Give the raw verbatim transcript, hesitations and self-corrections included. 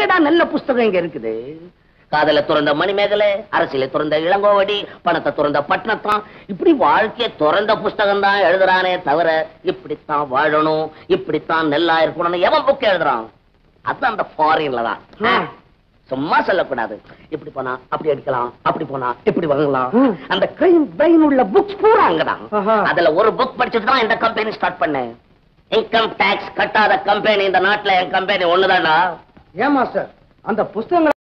இங்கதான் நல்ல புஸ்தகம் இங்க இருக்குது. காதல துறந்த மணிமேகலை, அரசியலை துறந்த இளங்கோவடி, பணத்தை துறந்த பட்டணத்தான், இப்படி வாழ்க்கைய துறந்த புஸ்தகம் தான் எழுதுறானே தவிர இப்படித்தான் வாழணும், இப்படித்தான் நல்லா இருக்கணும்னு எவன் புக் எழுதுறான்? அதுதான் அந்த ஃபாரின்ல தான். சும்மா சொல்லக்கூடாது. இப்படி போனா அப்படி அடிக்கலாம், அப்படி போனா இப்படி வாங்கலாம். அந்த கிரைம் பிரைன் உள்ள புக்ஸ் பூரா அங்கதான். அதுல ஒரு புக் படிச்சுட்டு தான் இந்த கம்பெனி ஸ்டார்ட் பண்ணேன். இன்கம் டாக்ஸ் கட்டாத கம்பெனி இந்த நாட்டுல என் கம்பெனி ஒண்ணுதானா? ஏன் மாஸ்டர் அந்த புஸ்தகங்கள்